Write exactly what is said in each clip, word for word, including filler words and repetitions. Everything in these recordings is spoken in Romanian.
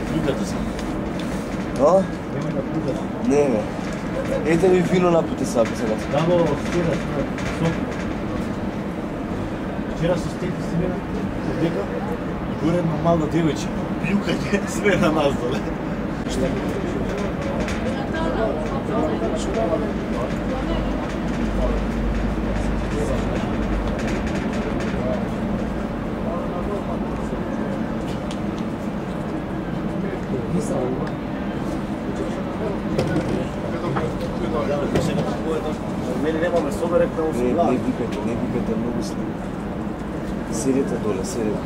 Plugate sam. A? Nemoj da plugate. Ne, ne. Ejte mi fino napite sapi sada. Damo včera, stop. Včera su steti svira, od deka, i gore jedna mala djevojča. Pljukanje sve na nas dole. Šta? Meni nema mesoga, rekao da Ne, ne vikajte, ne vikajte, mnogo snima. Sedite dole, sedite.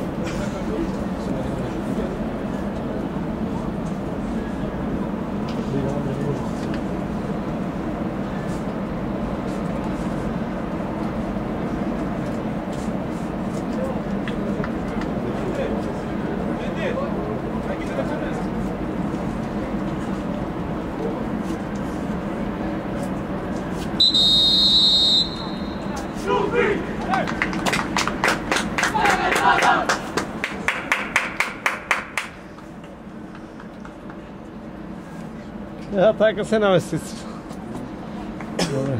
Ja, tako se namestici. Dobre.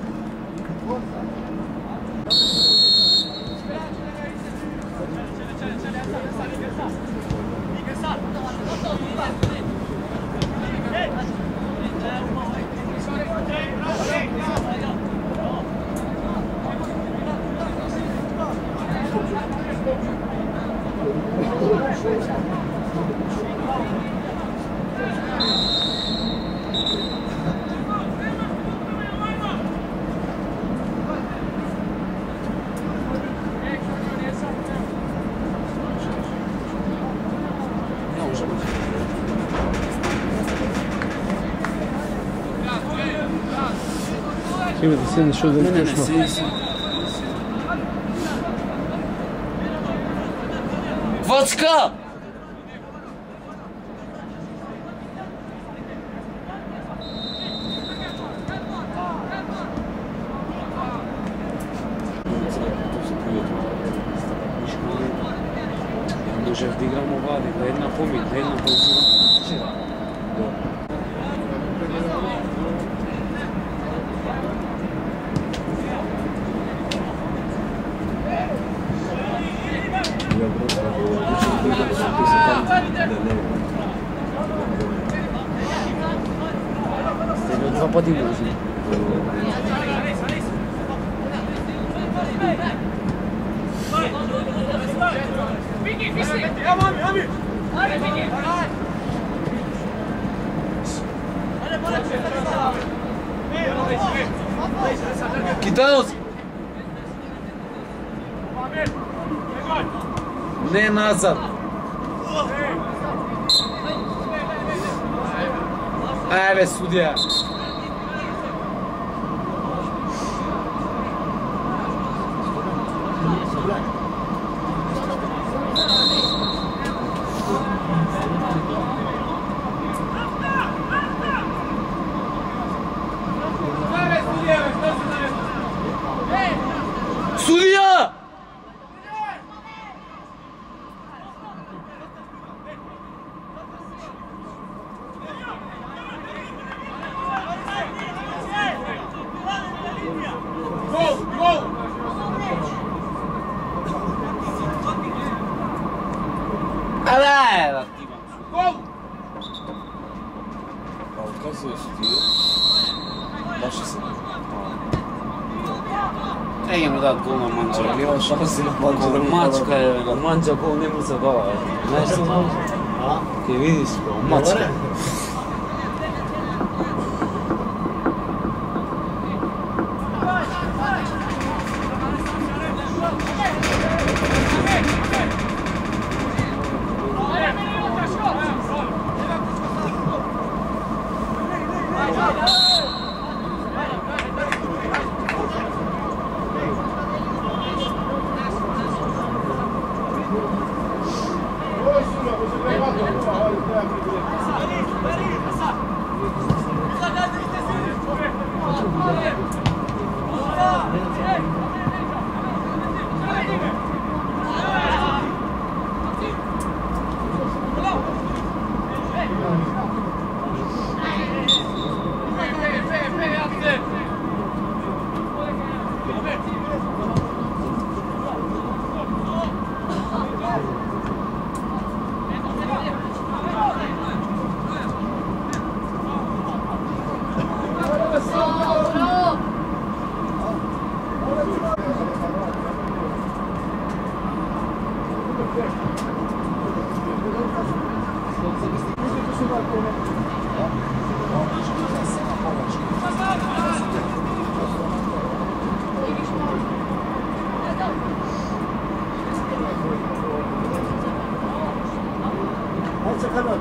Ima da se nešto da ne nešto. Vacka! Може да играмо вади, да една помит, да една позива. Два пъти го взим. Китаец! Не назад! Айде, судия! Судия! Абе! Гол! А откъде се е судия? Баше се. Е, им дадат гол на Манча. Няма шанси на Манча. На Мачка е, на Манча гол не му се дава. Знаеш ли Манча? А? Ке видиш, Мачка.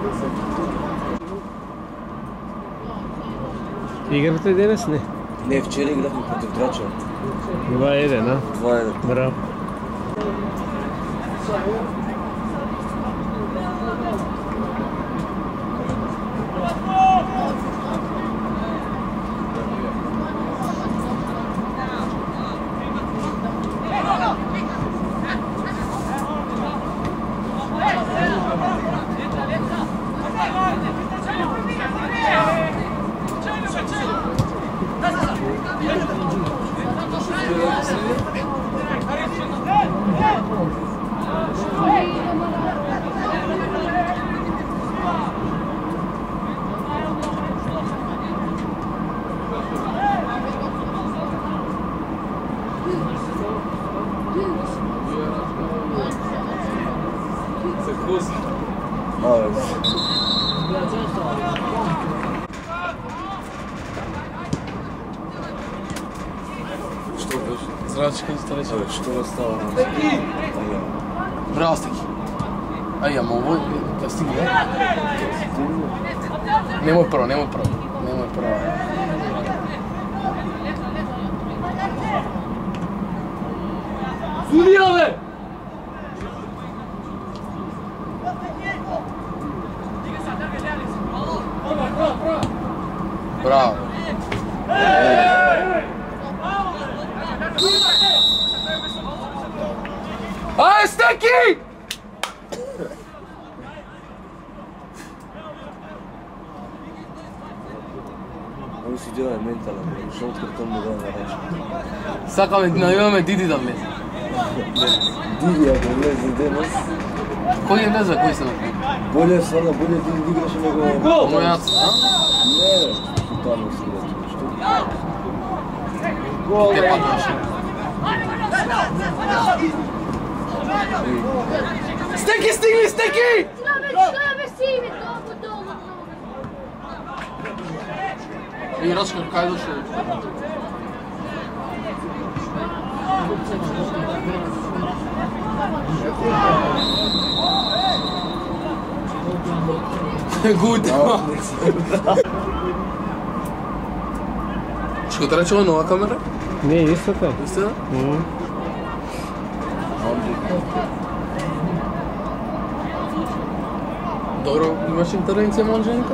Играте денес не? Не, вчера играхме против Драча. два еден, а? два еден. Браво. Što беше? Здрасти, какво сте рече? Що става? Браво сте ги. Ай, ама ovo да стигне. Немој прво, немој прво. Немој прво. Судија, бе! Браво. Ај, Стеки! Ови си дела е ментален, шо от картон му дава нарече. Сакаме да имаме Диди да влезе. Диди, ако влезе денес, Кој е влезе, кој се направи? болje стvarno, bolje Диди играше него... Мојац, а? Не, тотално си да што? Те па доше. Стеки, стигни, Стеки! И Рашко, кај дошол? Гуд. Што те рече ова нова камера? Не, истата. Истина? Мм. Добро, имаш интервенција, Манженка?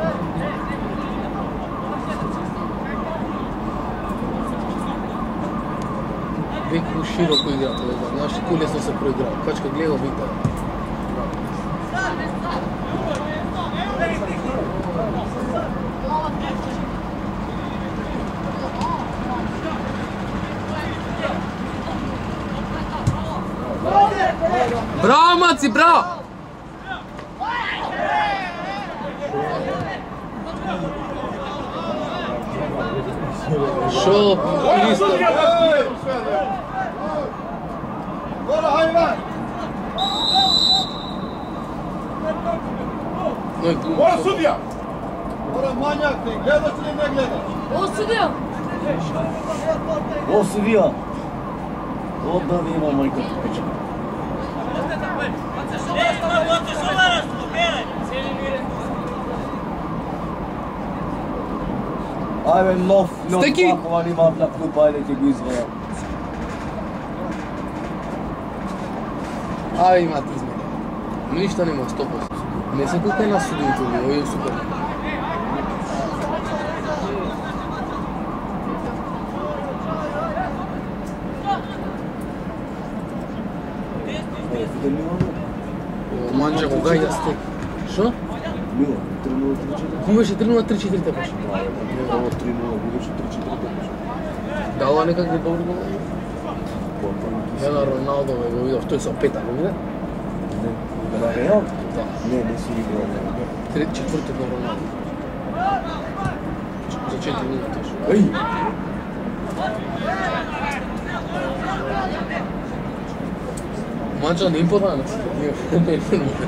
Веќе широко играта, знаеш, кој лесно се проиграва. Качка гледа, вика. Браво, Маци, браво! Шо, Христо? Ora sudija! Ora manjak, ne gledaš ili ne gledaš? О, судија! О, судија! Одна ви има мајка печа. Ајде, нов, нов Стеки! пакован имам на клупа, ајде ќе го изваја. Ај, имате измена. Ништа нема, сто проценти. Не се колко е на судиите ми, овие е супер. Манджа го гајда Стек. Шо? Мило, три нула три четири. Кој беше три нула три четири беше? Ово три нула, беше три четири беше. Да, ова некак го добро го ја на Роналдо го видов, тој со пета, го виде? Не, на Реал? Да. Не, не си играл. Трет, четвртот на Роналдо. За четири минути. Еј! Манджа не им подаја на себе. Не, не, не.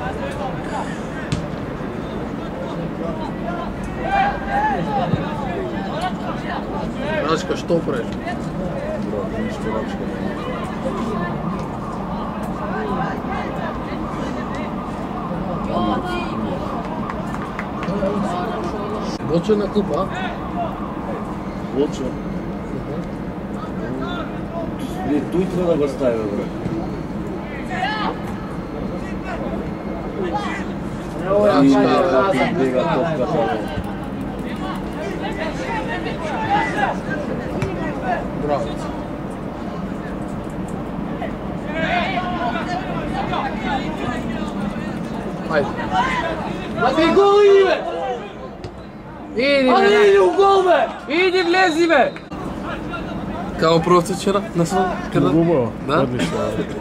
Рачка, што правиш? Брат, ништо рачка не. Voćo na klupa, a? Voćo. Tu i treba da ga stavio, bro. Evo ja I kažem da nazad. bjega topka tamo. Bravo. Ajde. Mati, gol ide! Idi me! Idi u gol me! Idi vlezi me! Kao prosto včera? Na svom? Gubao, Da? odlično.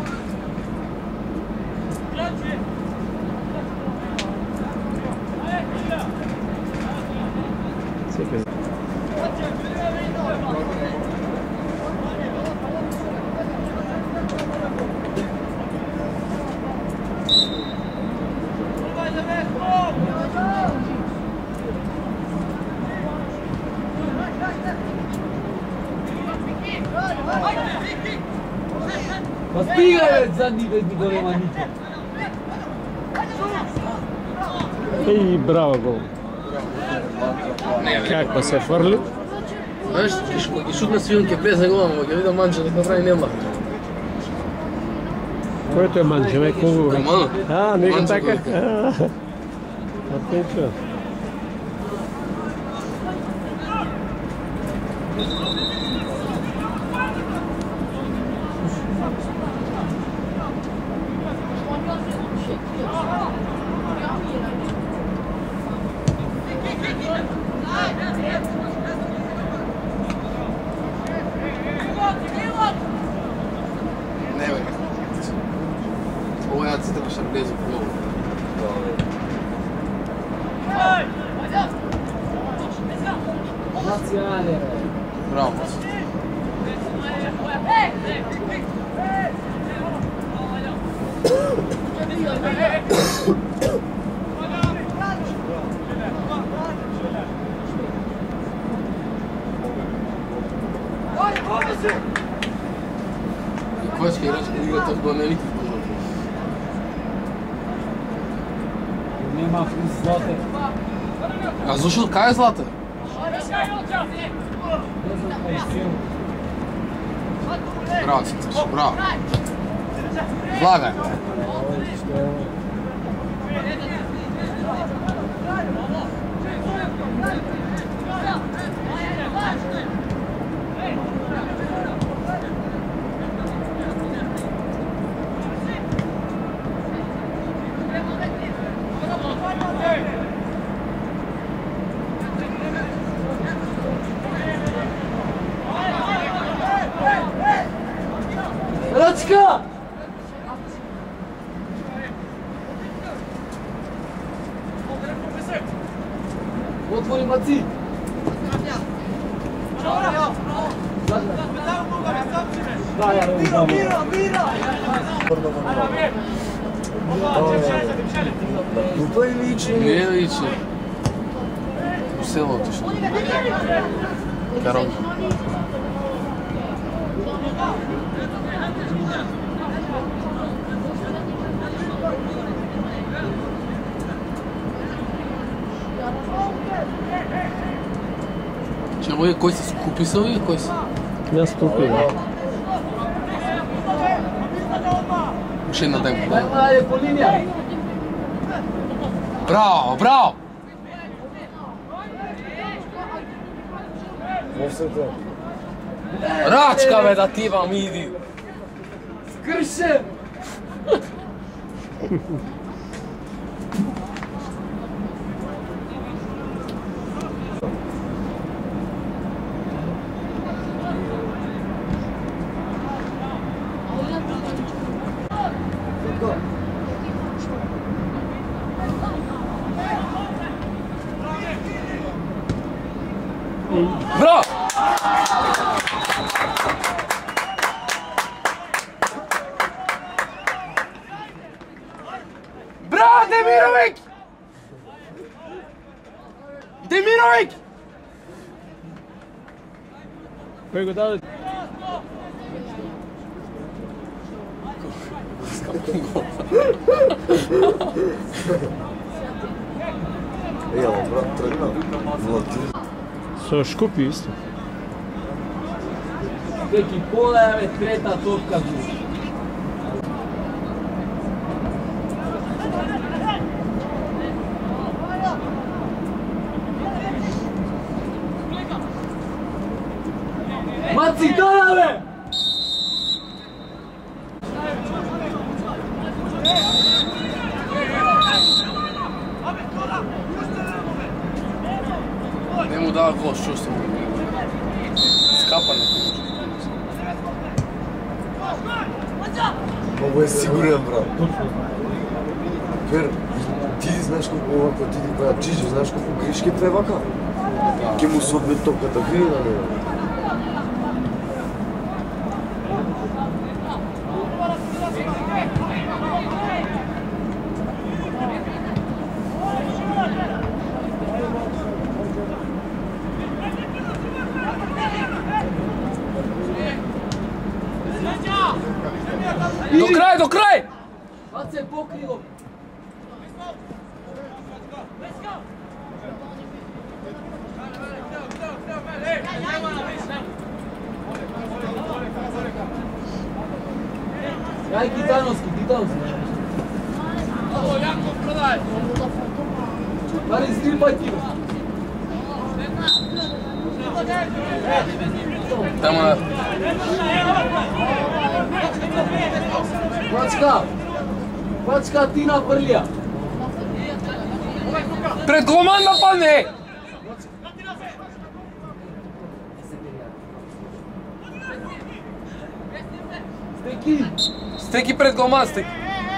Čekaj. Pa stigaj već zadnji već mi dole manjice. Ej, bravo gol. Kako se frli? Знаеш, и шутна свилнке без гола, но ќе видам Манче дека направи нема. Който е Манче, ме колу. Комано? А, него Манче така. кој Отлично. Не бе. Ова ја се требаше да влезе во гол. Nacionale. Браво. И кој ќе играш кога игра топ до нелики? Nema zlate. А зашо кај е Злата? Ne znam kaj je film. Браво, Цицаш, браво. Влагај. Račka! Otvori Maci! Da, ja Miro, Miro, Miro! Глупа и лично. Не личи. У село отишла. Каронка. Че, овој кој се скупи се овие кој се? Наступи. Уште една дај му. Ajde, po linija! Браво, браво! Offside. Рачка бе да ти вам иди. Skršen! Браво! Браво, Демировик! Демировик! Кој го даде? Evo, brat, trgna. Vlađu. Со Шкупи исто. Neki pola je treta topka zvuči. Maci, dojave! Ne mu dava gol, što sam. Skapa neko može. Ovo je siguran, brat. Jer ti znaš kako ovako ti ti koja čiže, znaš kako greške превака? Ке му се одме топката, види на него. Do kraja, do kraja! Sad se pokrilo. Jaj, Kitanovski, Kitanovski. Ovo, Jakov, prodaj! Bari, stripaj ti. Tamo na... Pačka! Pačka, ti naprlja! Pred golman napadne! Steki! Steki pred golman, Steki!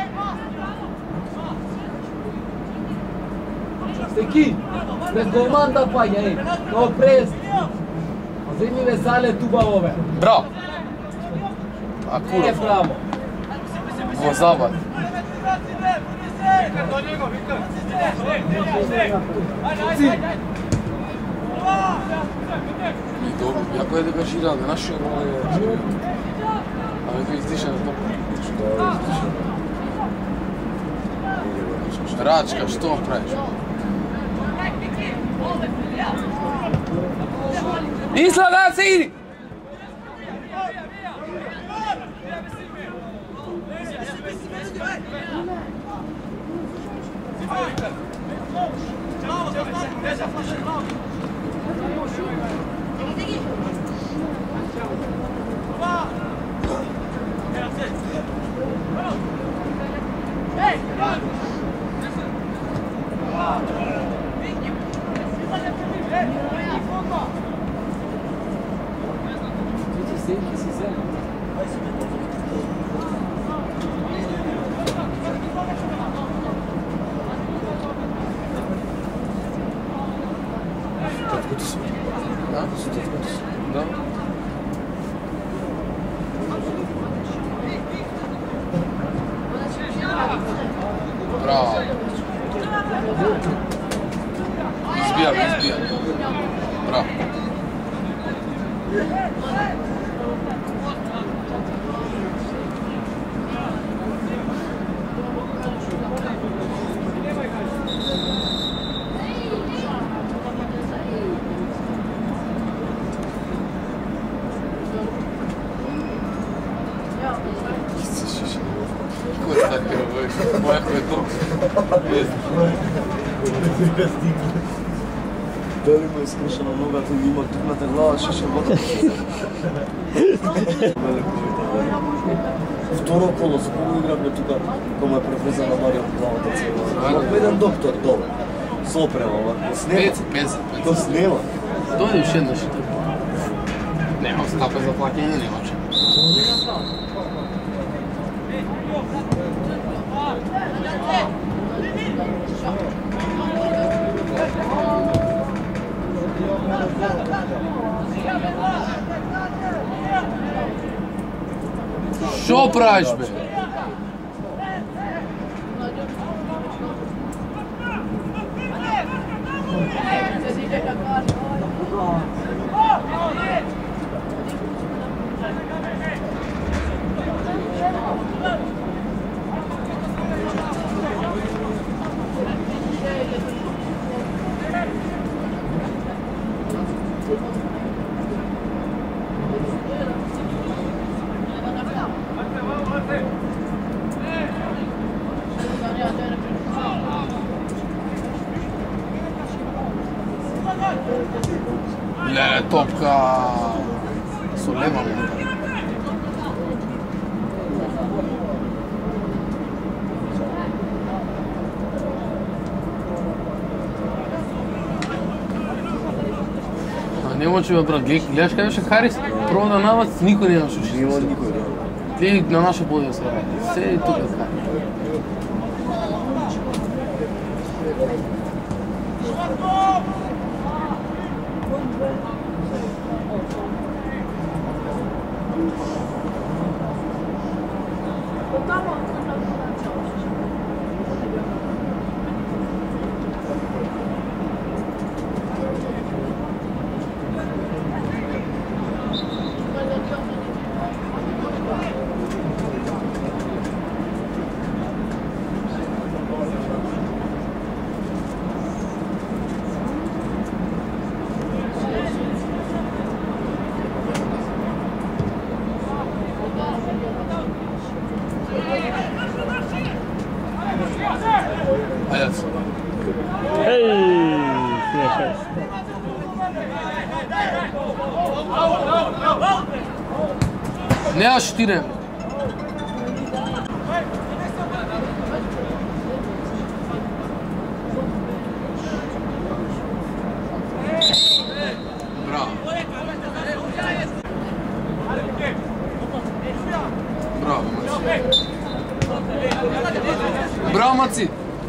Steki! Pred golman da pa, ej! Kao prest! Zimi vesale tuba ove! Bravo! A kurva! Nije pravo! Ovo zabad! I dobro, jako je degažirao, da našio ovo je... Ali to izdiše na topu. Račka, što vam praviš? Isla, da se idi! Da? Bravo. Izbijam, izbijam. Bravo. Moja koja je to? Дали му е скрушена ногата и има тухната глава, шиша вода. Второ коло, за кого играме тука, кога е преврезана Марија од главата цела. Имахме еден доктор долу. Со опрема, ама снема. Пет, пет, пет. То снема. Дојде уште еднаш. Нема скапе за плаќање, немаше. Шо правиш, бе? Lele, topka Sulema. Nemo če brat, gledaš kaj še Haris? Prvo na navac, niko nema šuči. Nima niko je. Ti na naše podijo se radi. Vse je tukaj kaj. Nema štire. Bravo. Bravo, Maci. Bravo, Maci.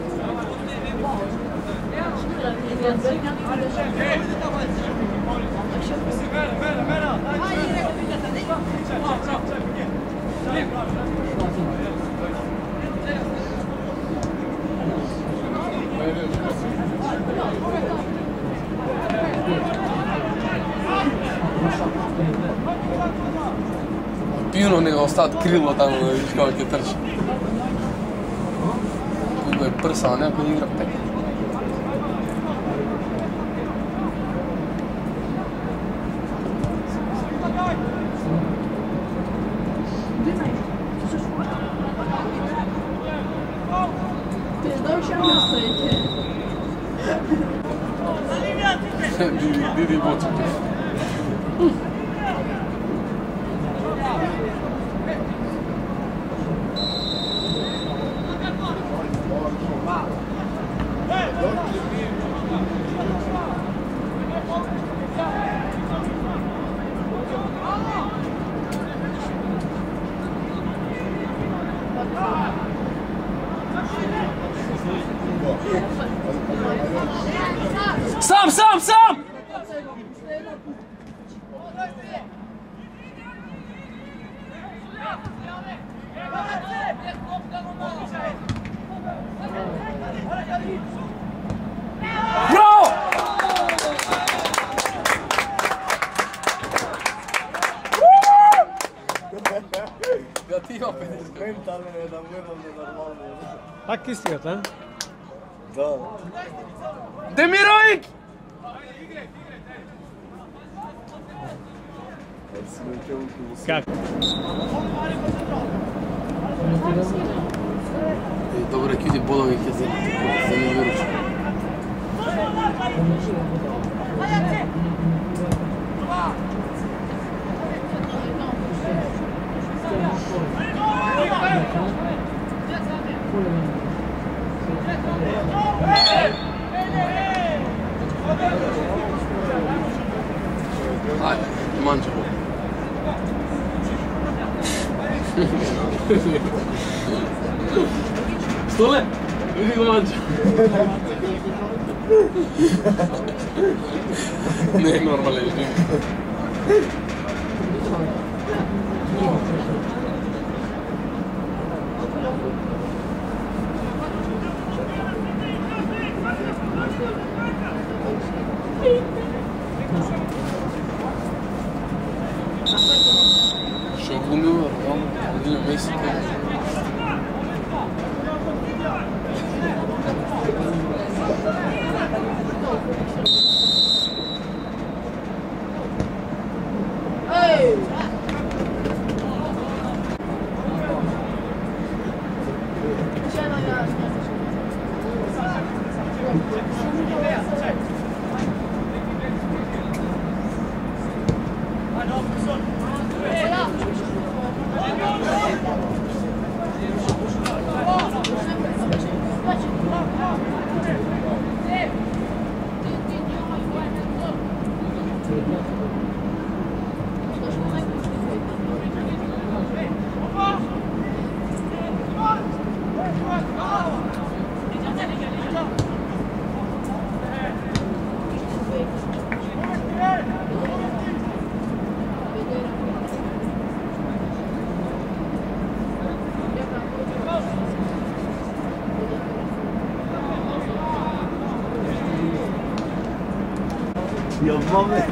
Pino nego ostati krilo tamo da vidiš kako je trči. Kako je prsao, neko igra pek. Didi, Didi Boček. Sam, sam, sam! Bravo! Gativa pedeset. Mentalno je da gledam nenormalno. Tak istiot, a? Da. Demirović! Kako? Dobro, kjudi bolovih je zanimljivo. Ajde, mančevo. Stole? Vidi ga manča. Ne, normalno je živim. Što glumio, on glumio Messi. Ja, mame.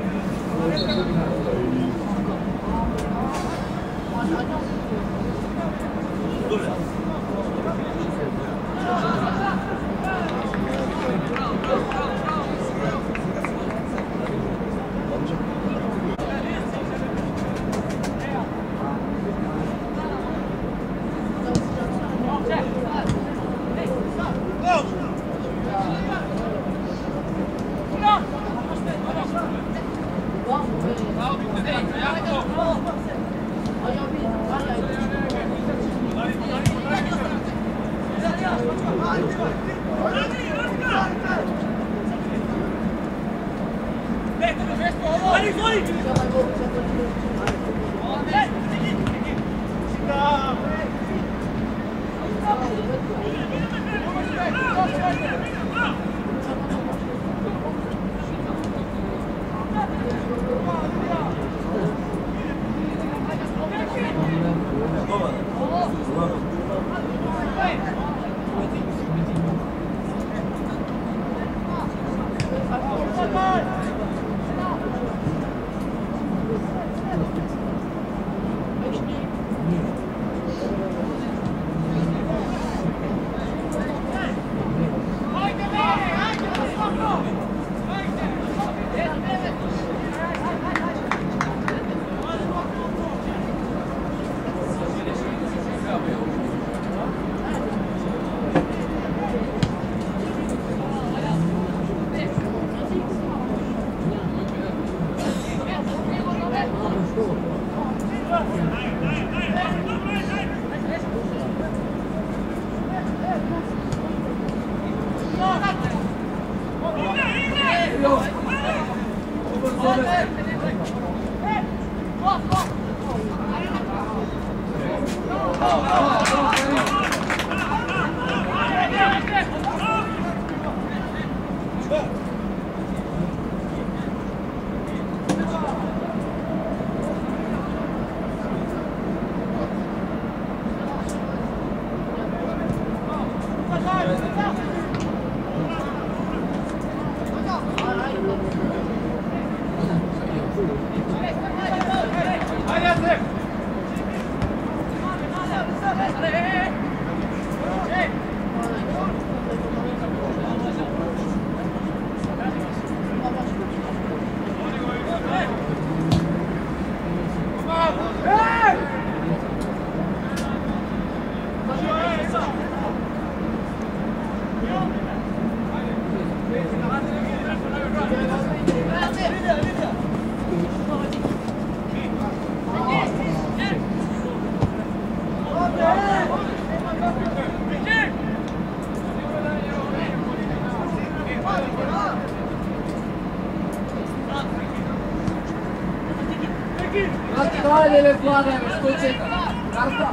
Toate le floare, scoce. Carta.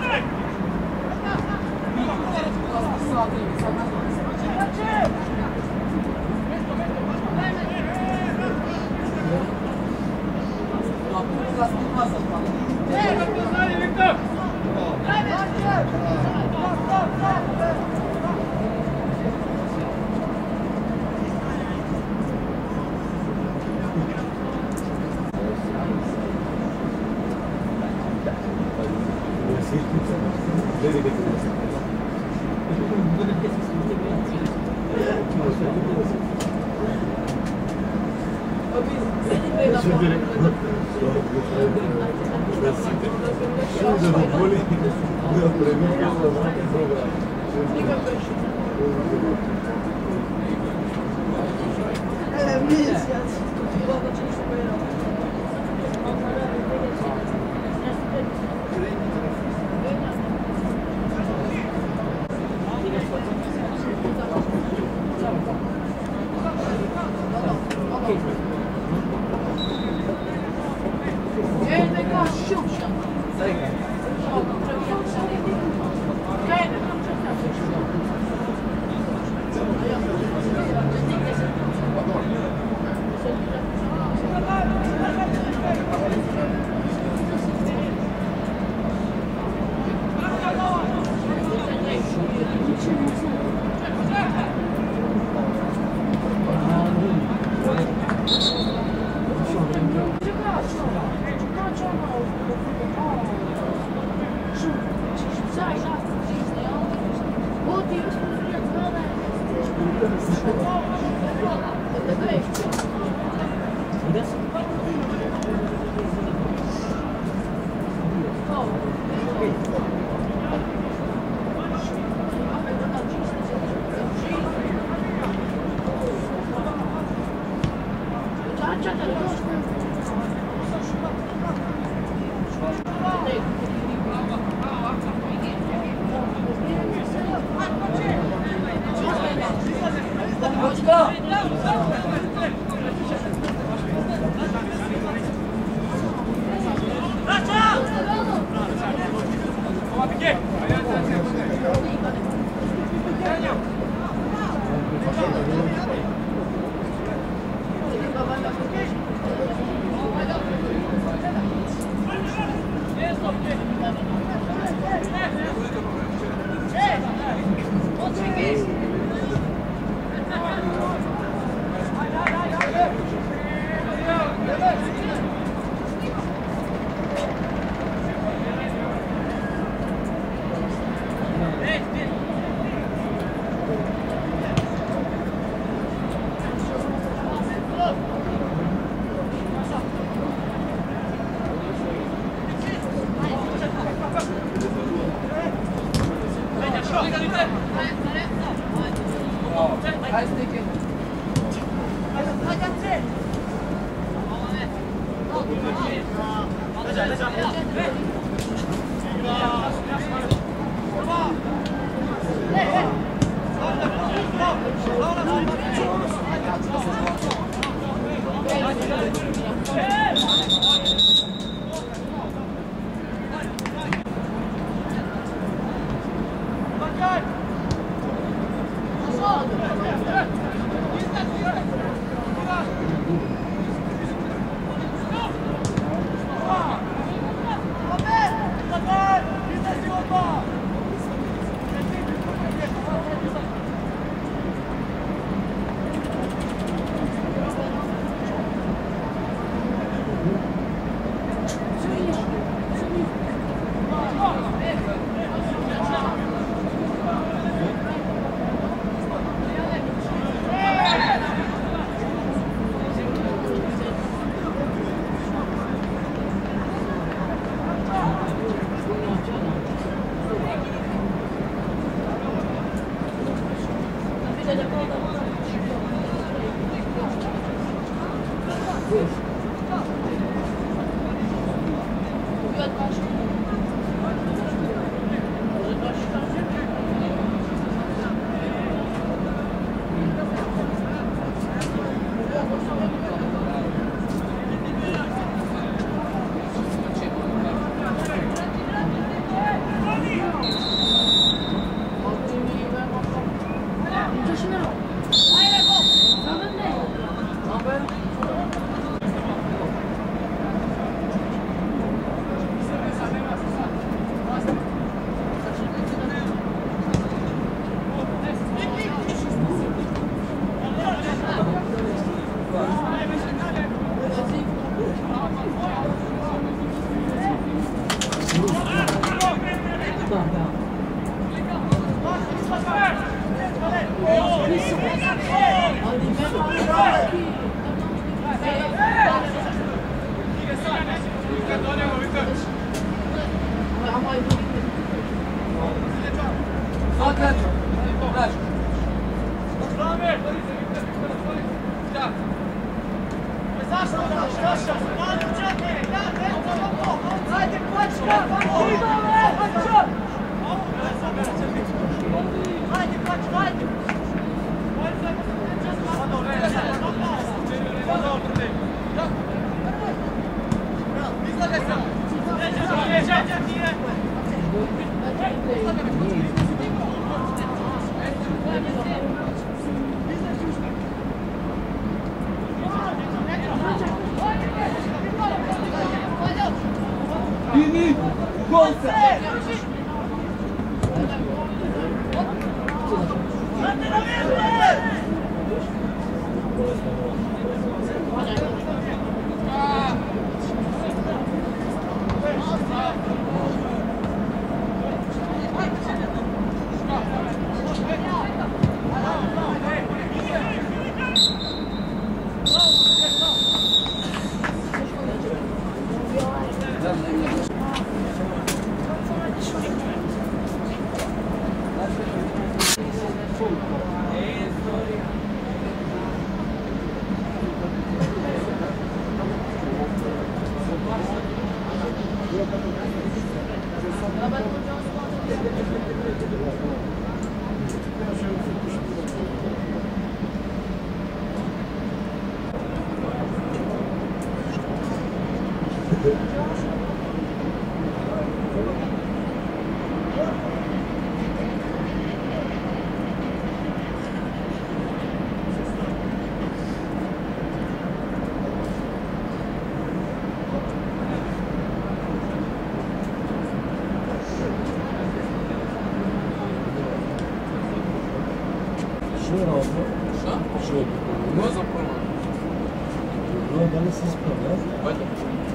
Що робимо? Що? Що робимо? Ну, запомнив. Ну, далі все справляє. Бачите?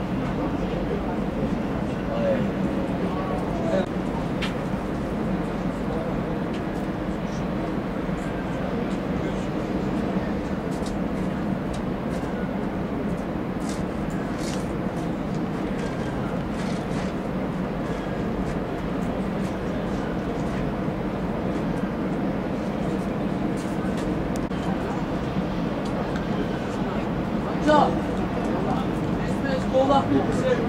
Amca! Resmen kolak bir şey.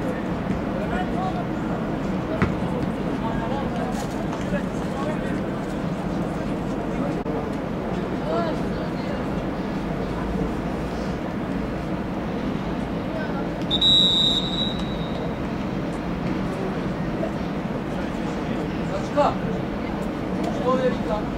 Saçka! Что верить там?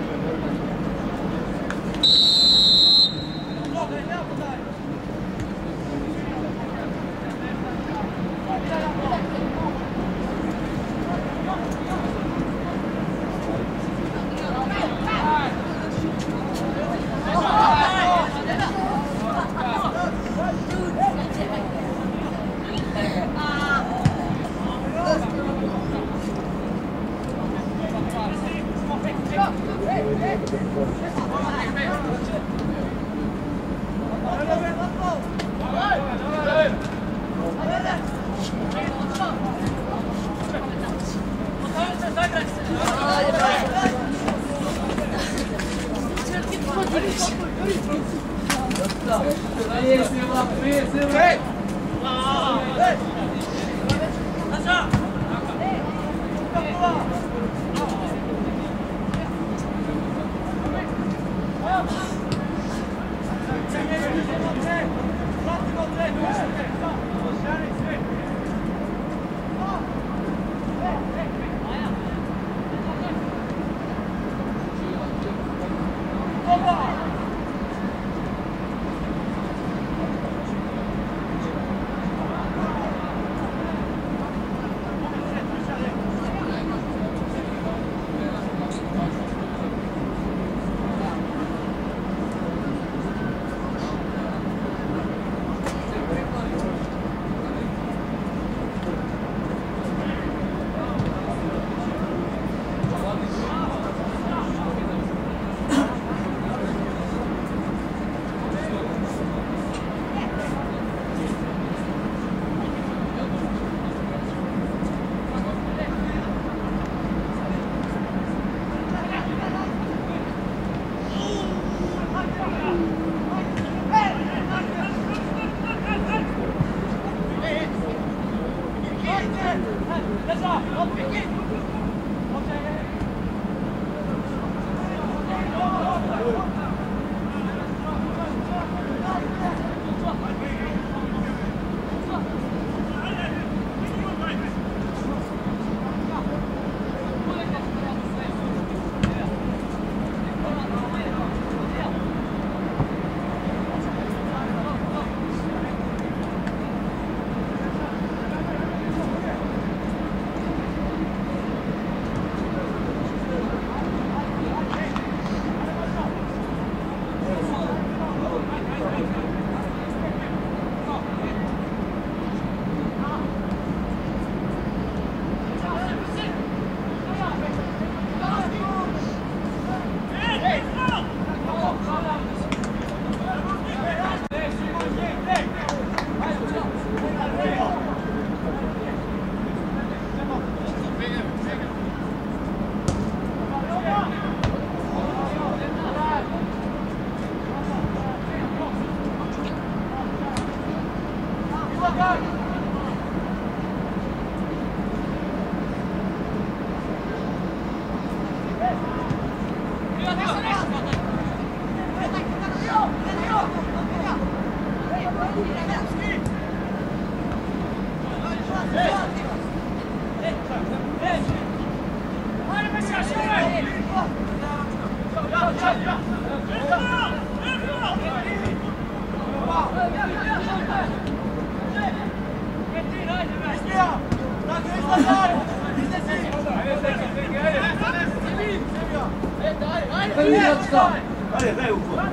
super igračka! Ajde, daj u kod.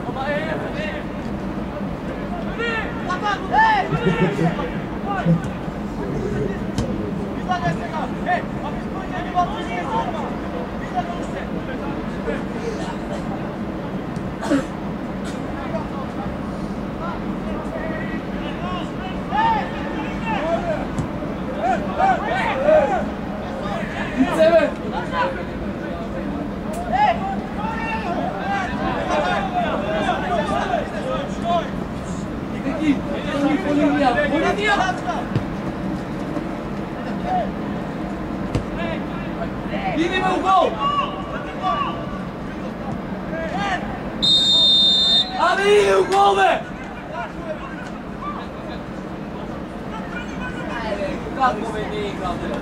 Sebe! Neki, neki Polinija, Polinija! Idi me u gol! Ali idi u gol me! Kako me nije igrao, bre?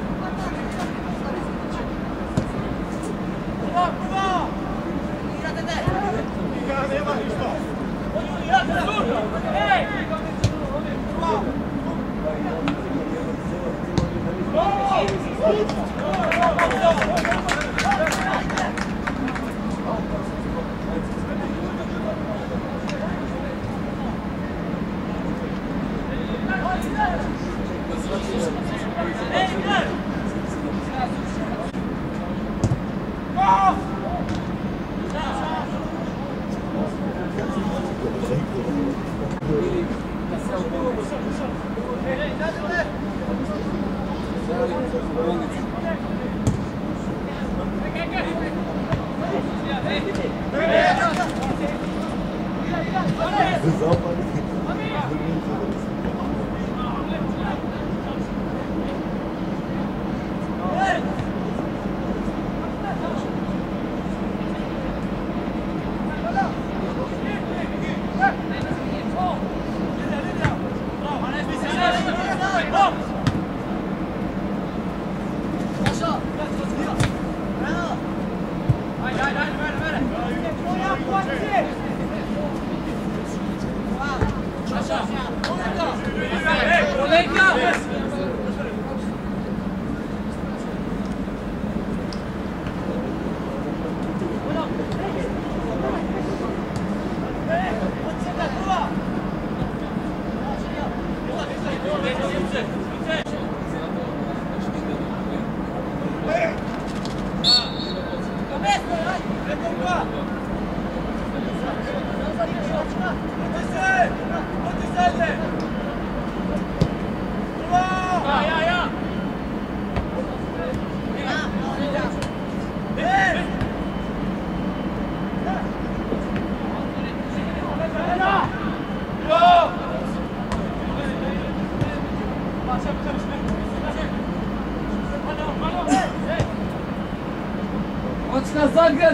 Chodź na zagrę!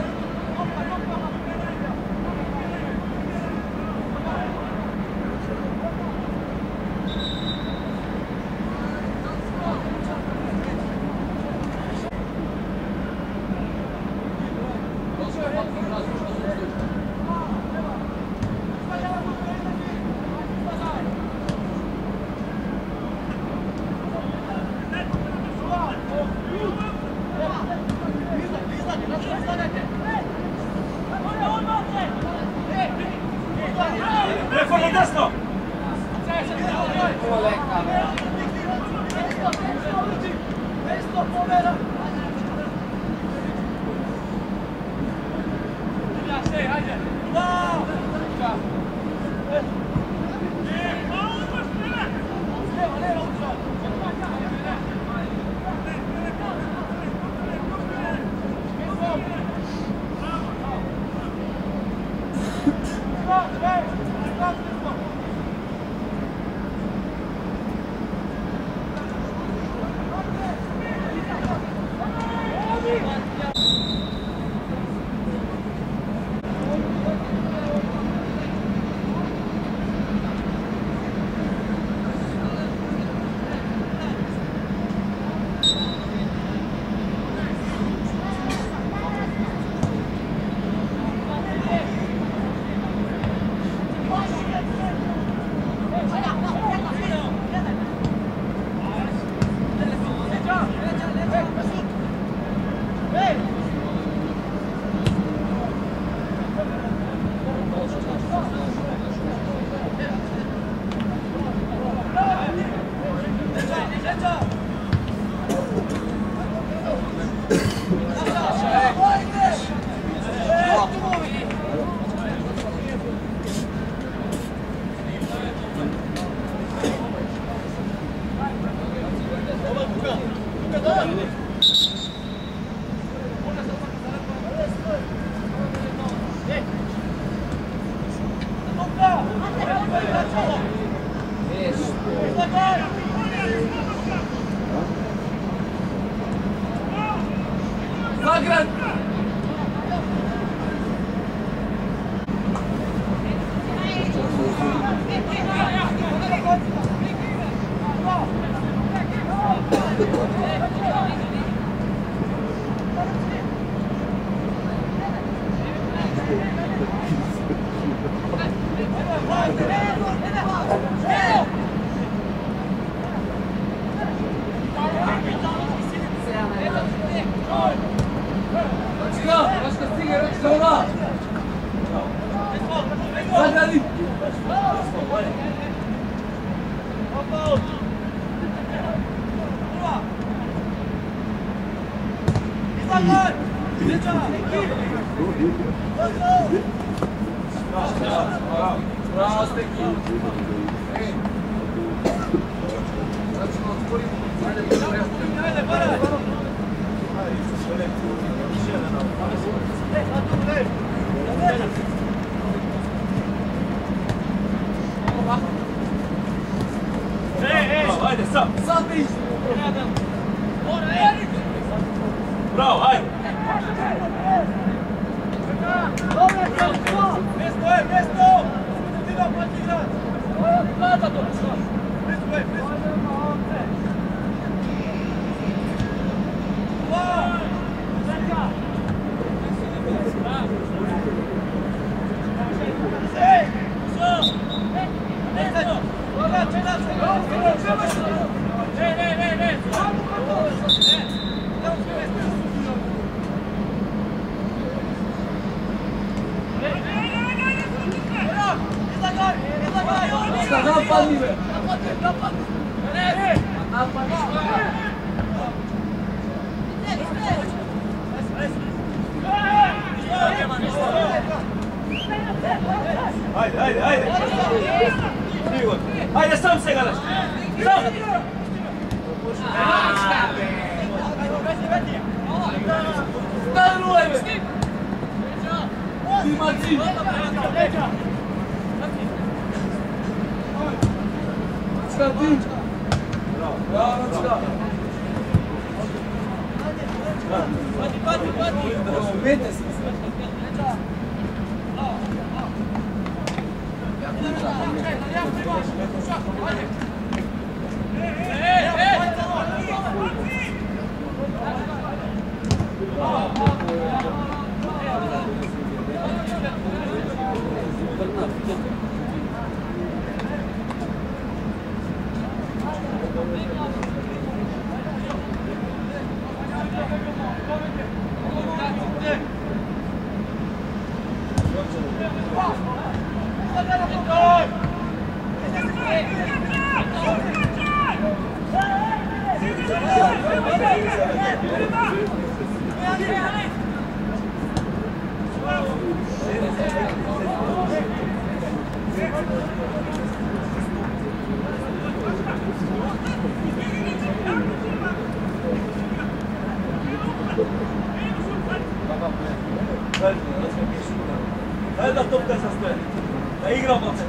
Magran! Bravo, ajde! Mesto je, mesto! Ti da prati igrač! Plata to! Mesto je, mesto! Ajde, ajde, ajde! Ajde, sam se gledaš! Sam! Stanul je! Ti Marcin! Skantin! Bravo, Nocka! Pati, pati, pati! Umete se! Daj da topka sa stoje, da igramo se.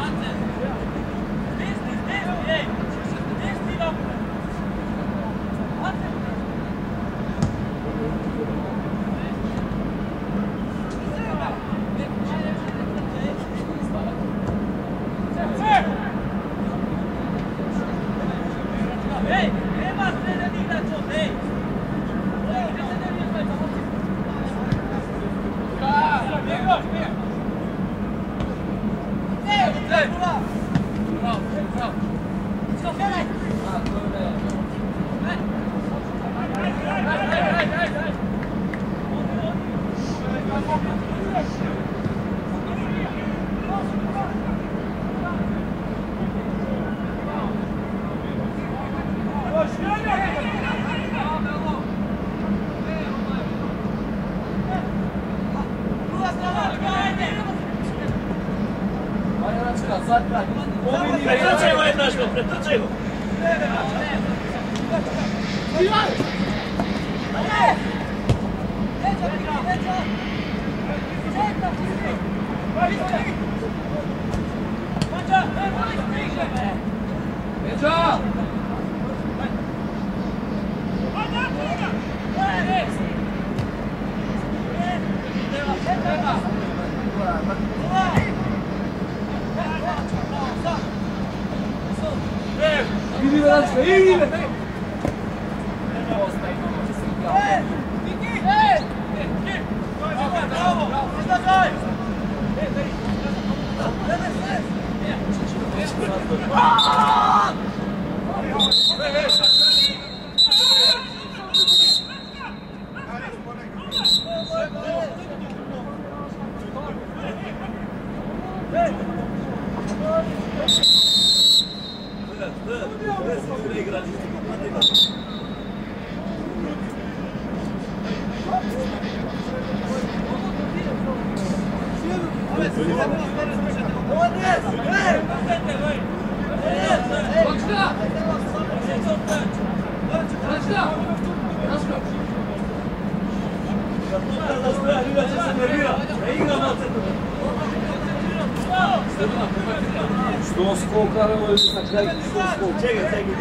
Pretrčaj go jednaško, pretrčaj go! Idi Veračka, idi! Što skoka, evo je na kraju, što skoka. Čekaj, čekaj,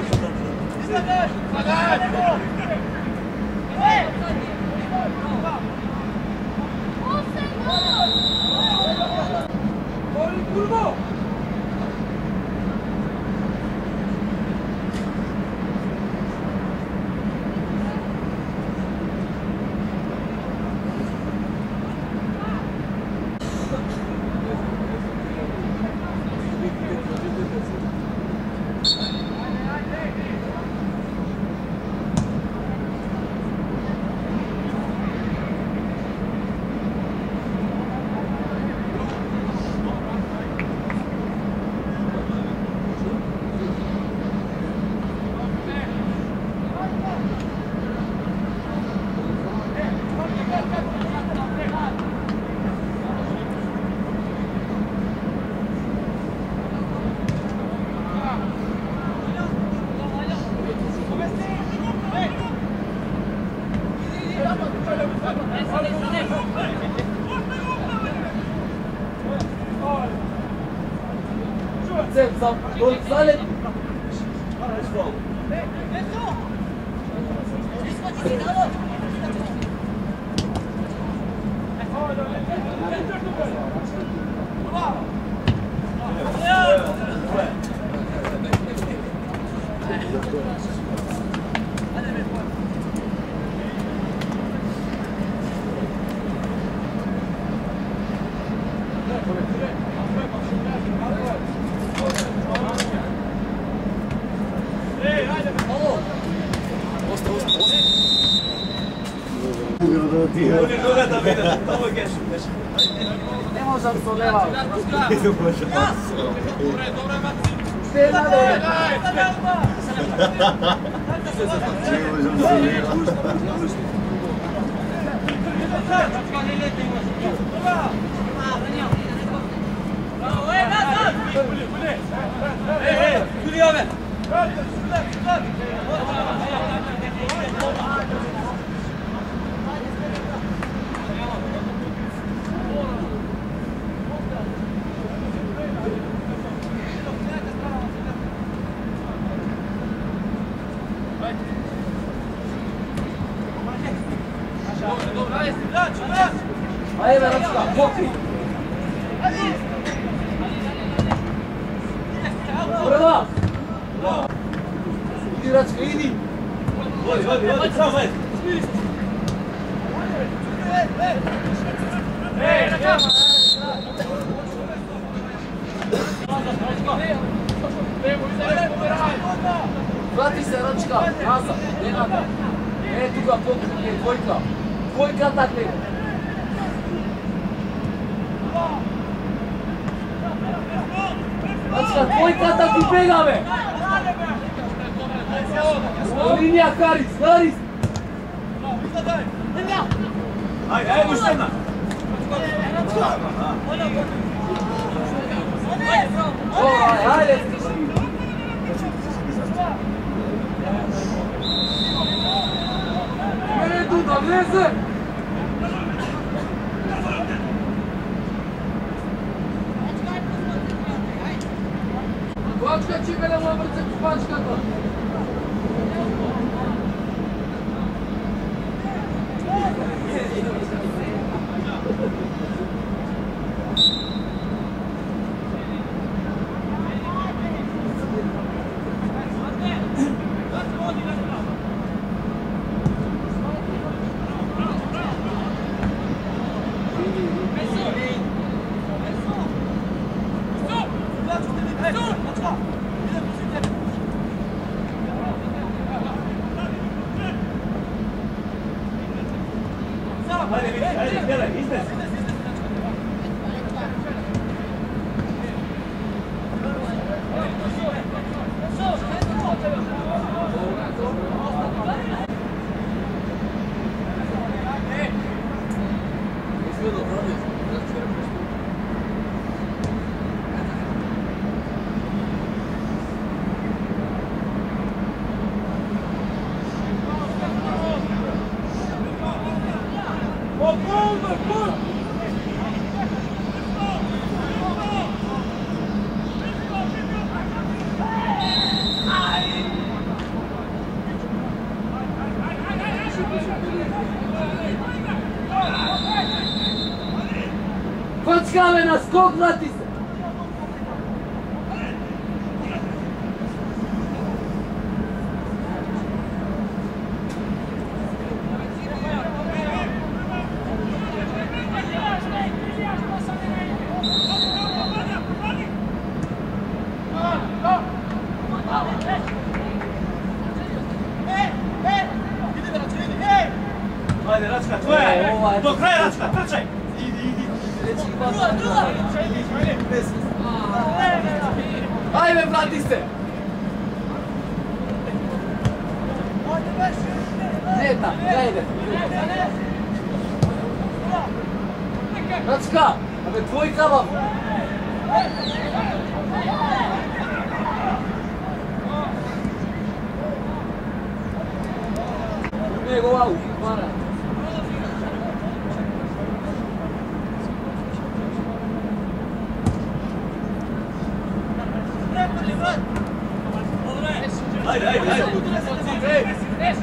Sam, gol sale. Ne možem se odlevati. Sve na dole. Ajde, Veračka, pokri! Prva! Idi, Veračka, idi! Vodi, vodi, vodi, samo vodi! Vrati se, Veračka, nazad, ne nada. E, tu ga pokri, je dvojka. Dvojka takve. Veračka, dvojka tak ti pegave. Linija, Haris, Haris. Ajde, ajde, uštena! Ajde, ajde. Mene tu da vleze. Bačka će mene u obrce bačkata. Hajde, vidi, hajde, gledaj, iznesi. Kockamy na skok, vrati se! Hajde, Račka, tvoja je! Do kraja, Račka, trčaj! Ajme, vrati se! Neta, gledaj! Račka, a me dvojka vam! Nego, au, para! Hajde, hajde, hajde!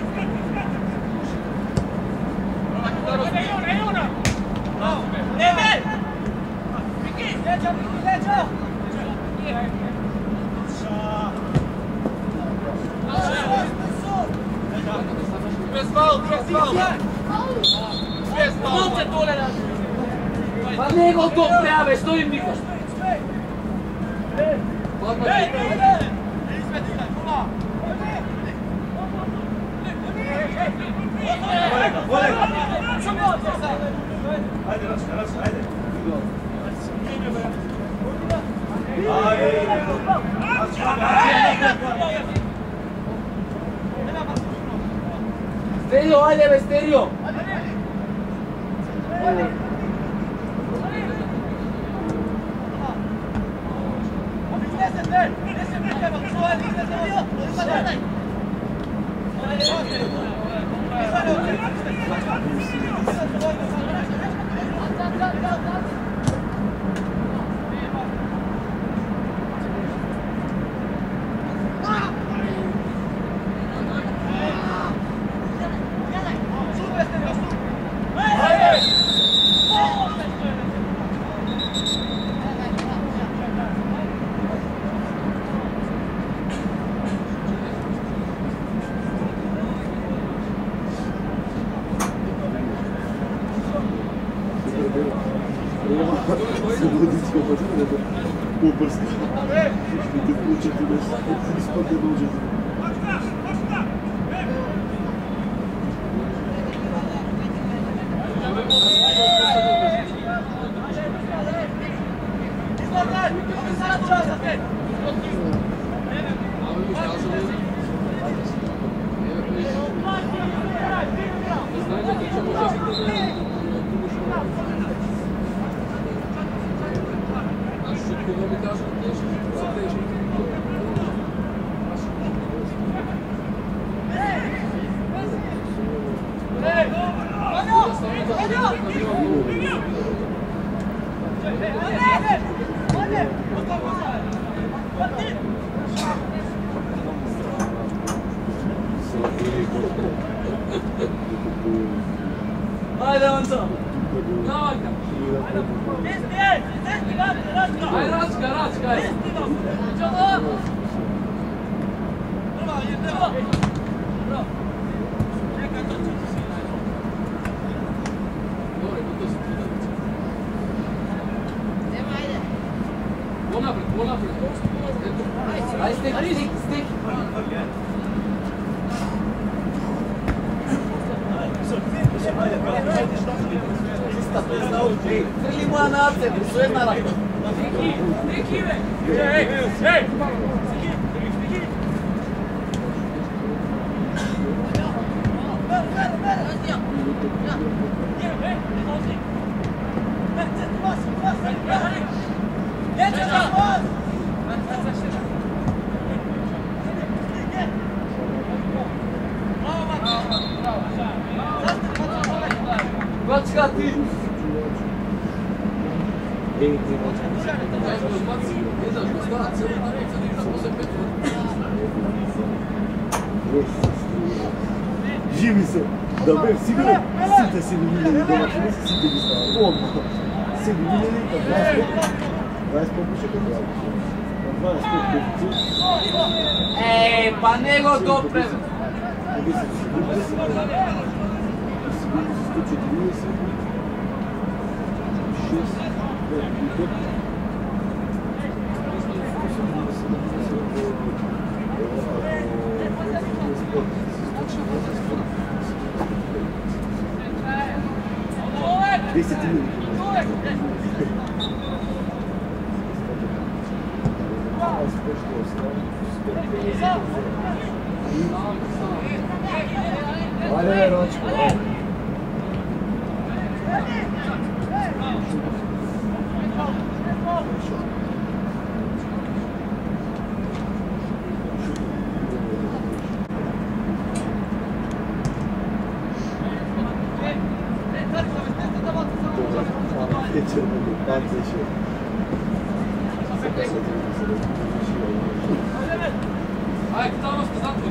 Pa nego to prejave, što im nikoš? Kolega, kolega! Hajde, Račka, Račka, hajde! Ajde! Sterio, ajde be, Sterio! Купърска. Ще те включат и да изпъка дължат. Ajde, Anto! Navaka! Ajde, Račka, Račka, ajde! Ajde, stek, stek, stek! Hajde, hajde, hajde, Frli moja nace, sve je naravno. Ej, ej! Bačka ti! Živi se, da bem siguran, site se mi miljeni domaći, nisi site mi stava, odmah. Se mi miljeni, pa dvadeset pet, dvadeset pet više kad radi. Pa dvadeset pet deficit. Ej, pa nego to pre... deset četrdeset, sto četrdeset, šest, pet, deset ljudi. Ajde, Veročko, ajde. Ajde, tamo ste zatvori.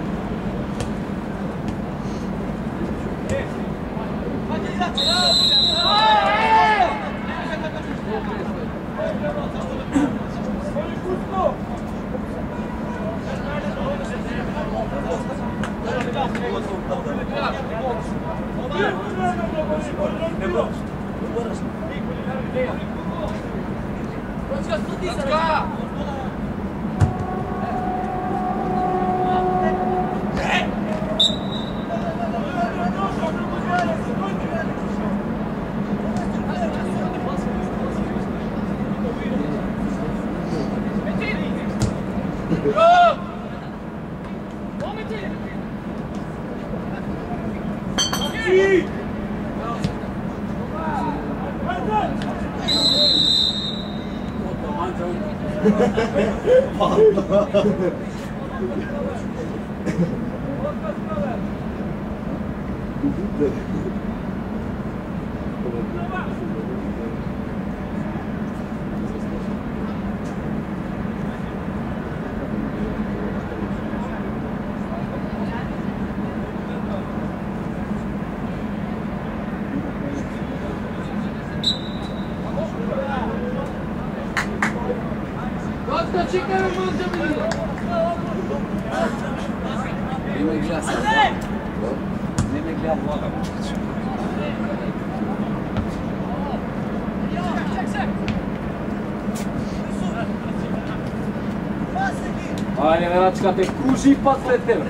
Ajde, Veračka, te kruži pa sled tebe.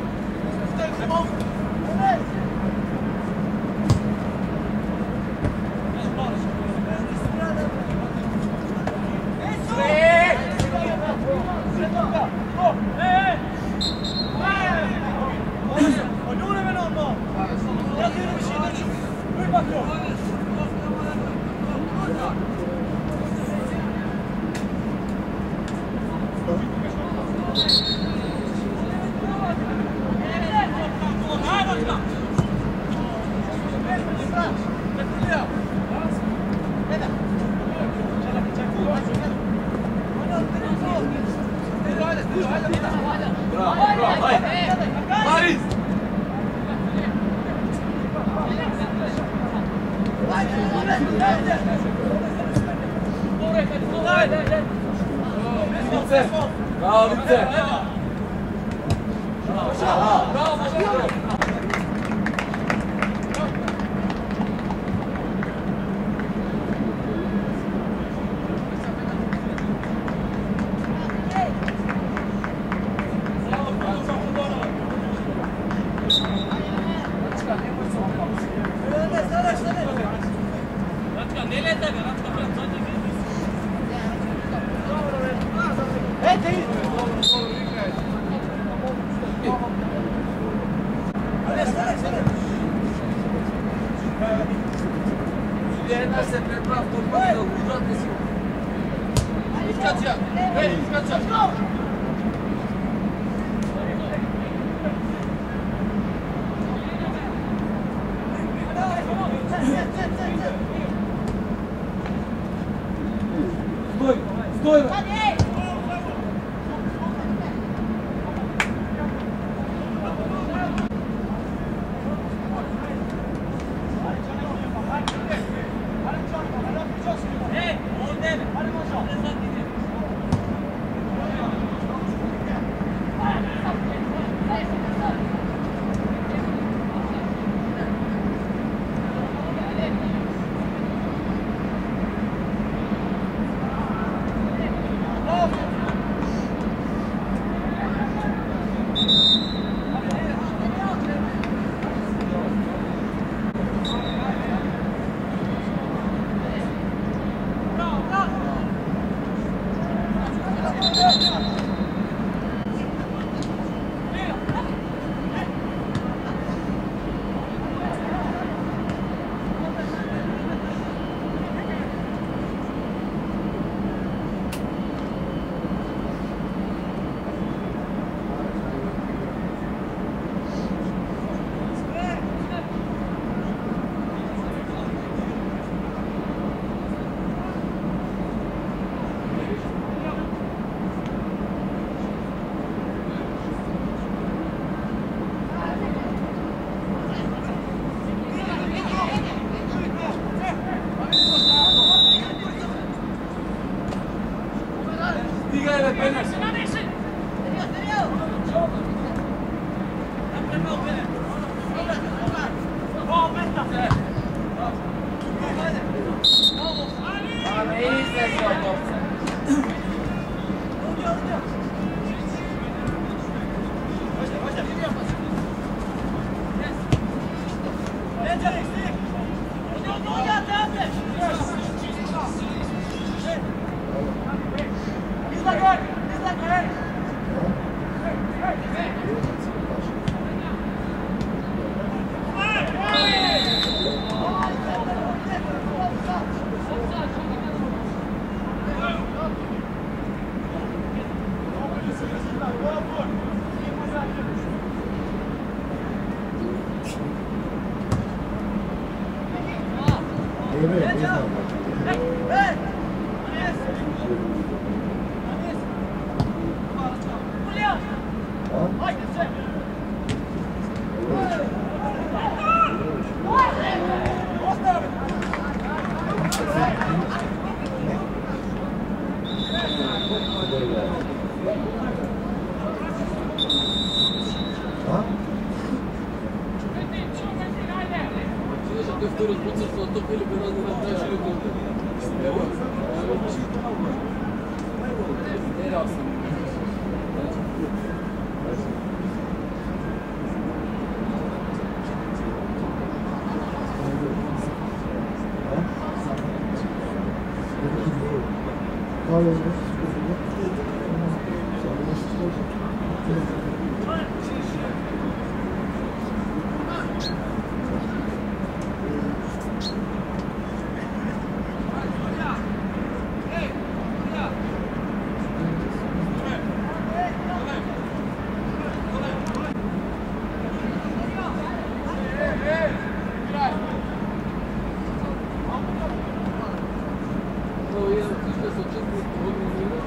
Bravo, Lice! Sada, sada! Jedna se preprav to povedal, užatno si. Iskačija, hej, iskačija. Stój! Stój! No, ja, to jest oczywiście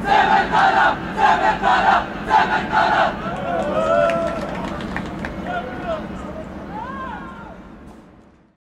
Cementara! Cementara! Cementara!